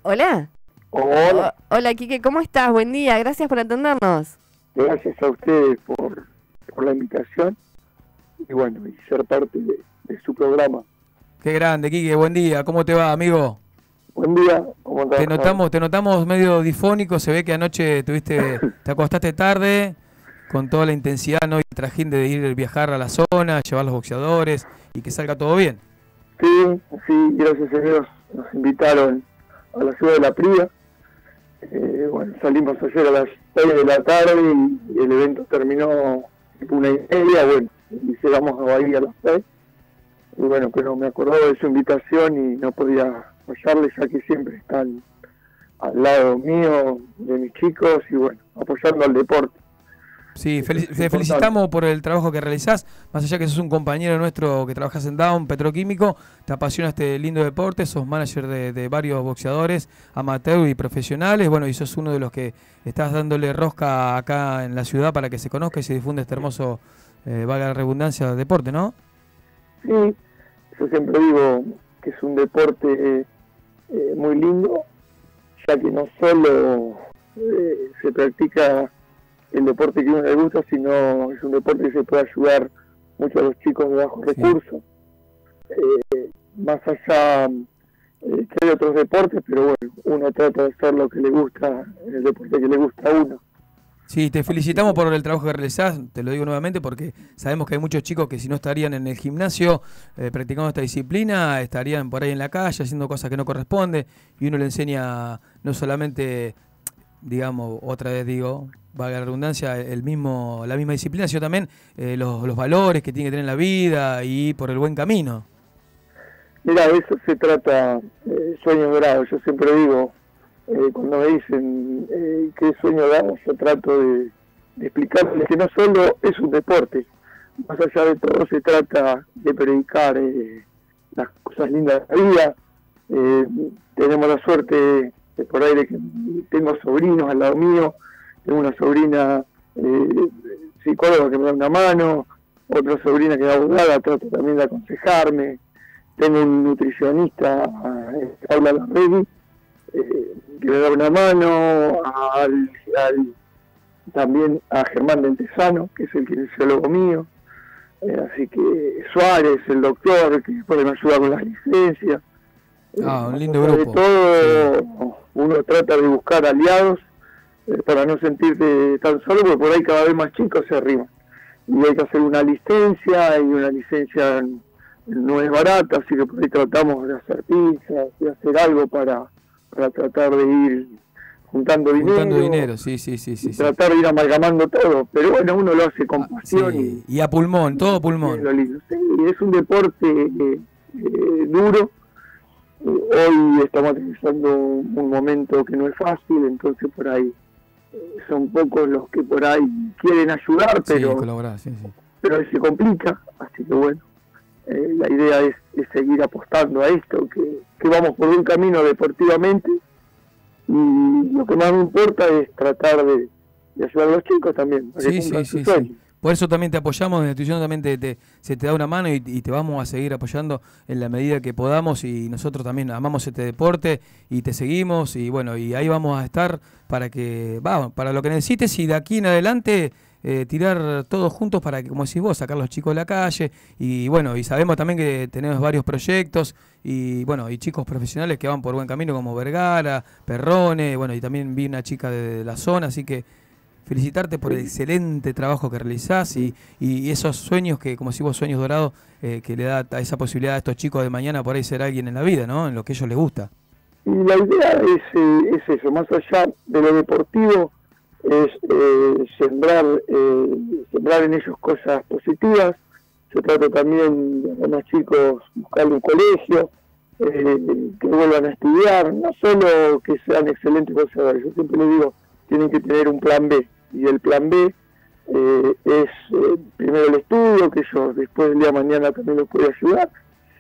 Hola. Hola. Hola, Quique, ¿cómo estás? Buen día, gracias por atendernos. Gracias a ustedes por la invitación y bueno, y ser parte de su programa. Qué grande, Quique, buen día. ¿Cómo te va, amigo? Buen día, ¿cómo andás? Te notamos medio difónico, se ve que anoche te acostaste tarde con toda la intensidad, ¿no? Y el trajín de ir viajar a la zona, llevar los boxeadores y que salga todo bien. Sí, gracias a Dios nos invitaron a la ciudad de La Pría. Bueno, salimos ayer a las 6 de la tarde y el evento terminó tipo 1:30, bueno, y llegamos a Bahía a las 6. Y bueno, pero me acordaba de su invitación y no podía fallarle, ya que siempre están al lado mío, de mis chicos, y bueno, apoyando al deporte. Sí, te felicitamos por el trabajo que realizás, más allá que sos un compañero nuestro que trabajas en Down, petroquímico, te apasiona este lindo deporte, sos manager de varios boxeadores, amateur y profesionales, bueno, y sos uno de los que estás dándole rosca acá en la ciudad para que se conozca y se difunda este hermoso, valga la redundancia, deporte, ¿no? Sí, yo siempre digo que es un deporte muy lindo, ya que no solo se practica el deporte que a uno le gusta, sino es un deporte que se puede ayudar mucho a los chicos de bajos recursos. Más allá que hay otros deportes, pero bueno, uno trata de hacer lo que le gusta, en el deporte que le gusta a uno. Sí, te felicitamos por el trabajo que realizás, te lo digo nuevamente porque sabemos que hay muchos chicos que si no estarían en el gimnasio practicando esta disciplina, estarían por ahí en la calle haciendo cosas que no corresponden y uno le enseña no solamente, digamos, otra vez digo, valga la redundancia, la misma disciplina, sino también los valores que tiene que tener en la vida y por el buen camino. Mira, de eso se trata Sueños Dorados. Yo siempre digo, cuando me dicen qué es Sueño Dorado, yo trato de explicarles que no solo es un deporte, más allá de todo se trata de predicar las cosas lindas de la vida. Tenemos la suerte por ahí de que tengo sobrinos al lado mío, tengo una sobrina psicóloga que me da una mano, otra sobrina que es abogada, trato también de aconsejarme, tengo un nutricionista, Paula Larregui, que me da una mano, también a Germán Dentesano, que es el kinesiólogo mío, así que Suárez, el doctor, que después me ayuda con las licencias. Un lindo grupo. De todo, uno trata de buscar aliados para no sentirte tan solo, porque por ahí cada vez más chicos se arriman. Y hay que hacer una licencia, y una licencia no es barata, así que por ahí tratamos de hacer pizzas, de hacer algo para tratar de ir juntando dinero, sí. Tratar de ir amalgamando todo, pero bueno, uno lo hace con pasión. Sí. Y a pulmón, todo pulmón. Es lo lindo. Sí, es un deporte duro. Hoy estamos atravesando un momento que no es fácil, entonces por ahí son pocos los que por ahí quieren ayudar, pero, colaborar, sí. Pero se complica, así que bueno, la idea es seguir apostando a esto, que vamos por un camino deportivamente, y lo que más me importa es tratar de ayudar a los chicos también. Sí. Por eso también te apoyamos, en la institución también se te da una mano y te vamos a seguir apoyando en la medida que podamos, y nosotros también amamos este deporte y te seguimos, y bueno, y ahí vamos a estar para lo que necesites, y de aquí en adelante tirar todos juntos para que, como decís vos, sacar a los chicos de la calle, y bueno, y sabemos también que tenemos varios proyectos y bueno, y chicos profesionales que van por buen camino como Vergara, Perrone, bueno, y también vi una chica de la zona, así que felicitarte por el excelente trabajo que realizás y esos sueños que, como decís vos, sueños dorados, que le da esa posibilidad a estos chicos de mañana por ahí ser alguien en la vida, ¿no? En lo que a ellos les gusta. Y la idea es eso, más allá de lo deportivo, es sembrar en ellos cosas positivas. Yo trato también de a los chicos buscarle un colegio, que vuelvan a estudiar, no solo que sean excelentes boxeadores. Yo siempre les digo, tienen que tener un plan B, y el plan B es primero el estudio, que yo después del día de mañana también los puede ayudar,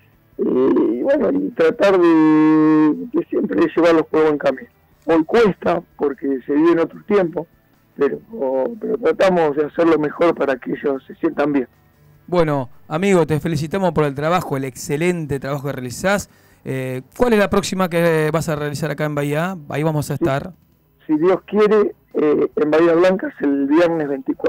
y bueno, y tratar de siempre llevarlos por buen camino. Hoy cuesta porque se vive en otros tiempos, pero tratamos de hacerlo mejor para que ellos se sientan bien. Bueno, amigo, te felicitamos por el trabajo, el excelente trabajo que realizás. ¿Cuál es la próxima que vas a realizar acá en Bahía? Ahí vamos a estar. Si Dios quiere, en Bahía Blanca es el viernes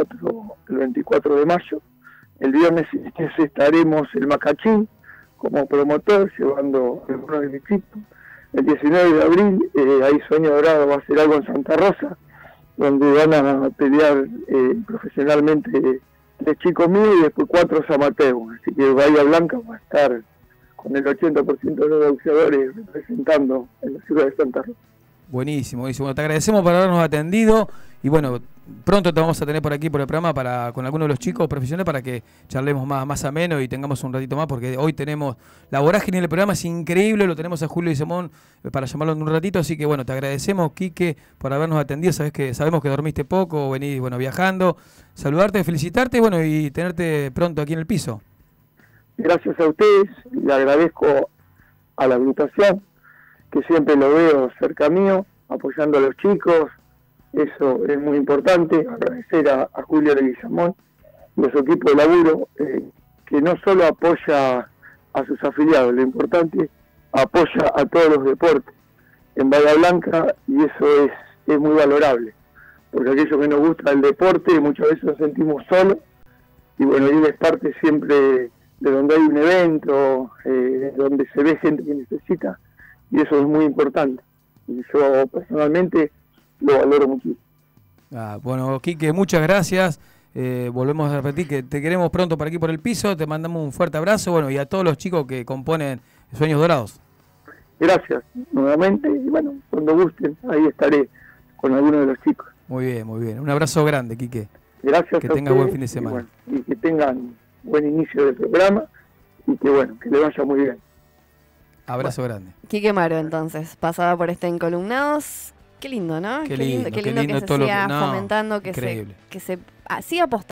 24 de mayo. El viernes estaremos en Macachín como promotor, llevando algunos de mis chicos. El 19 de abril, ahí Sueño Dorado va a hacer algo en Santa Rosa, donde van a pelear profesionalmente 3 chicos míos y después 4 amateurs. Así que Bahía Blanca va a estar con el 80% de los boxeadores representando en la ciudad de Santa Rosa. Buenísimo, buenísimo. Bueno, te agradecemos por habernos atendido y bueno, pronto te vamos a tener por aquí por el programa con algunos de los chicos profesionales para que charlemos más ameno y tengamos un ratito más, porque hoy tenemos la vorágine del programa, es increíble, lo tenemos a Julio y Simón para llamarlo en un ratito, así que bueno, te agradecemos, Quique, por habernos atendido. Sabemos que dormiste poco, venís viajando, saludarte, felicitarte y tenerte pronto aquí en el piso. Gracias a ustedes, le agradezco a la agrupación, que siempre lo veo cerca mío, apoyando a los chicos, eso es muy importante. Agradecer a Julio Leguizamón y a su equipo de laburo, que no solo apoya a sus afiliados, lo importante, apoya a todos los deportes en Bahía Blanca, y eso es muy valorable, porque aquellos que nos gusta el deporte muchas veces nos sentimos solos, y bueno, él es parte siempre de donde hay un evento, donde se ve gente que necesita, y eso es muy importante. Y yo personalmente lo valoro muchísimo. Bueno, Quique, muchas gracias. Volvemos a repetir que te queremos pronto por aquí por el piso. Te mandamos un fuerte abrazo, y a todos los chicos que componen Sueños Dorados. Gracias nuevamente, y bueno, cuando gusten, ahí estaré con algunos de los chicos. Muy bien, muy bien. Un abrazo grande, Quique. Gracias. Que tengas buen fin de semana. Y que tengan buen inicio del programa, y que le vaya muy bien. Abrazo grande. Quique Maro, entonces, pasaba por Encolumnados. Qué lindo, ¿no? Qué lindo que se siga fomentando, que se siga apostando.